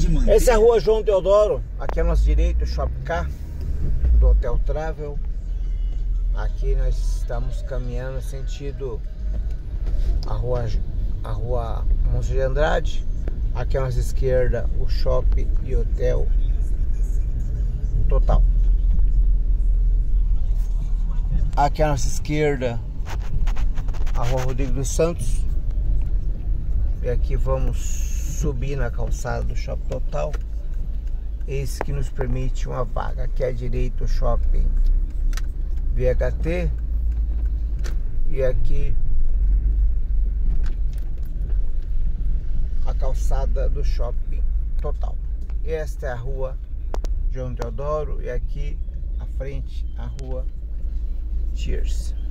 de manteiga. Essa é a rua João Teodoro. Aqui à nossa direita o Shopping Car do Hotel Travel. Aqui nós estamos caminhando sentido a rua Monte de Andrade. Aqui à nossa esquerda o Shopping e Hotel Total. Aqui à nossa esquerda a rua Rodrigo dos Santos. E aqui vamos subir na calçada do Shopping Total. Esse que nos permite uma vaga. Aqui à direita o Shopping VHT. E aqui a calçada do Shopping Total. Esta é a rua João Teodoro. E aqui à frente a rua Cheers.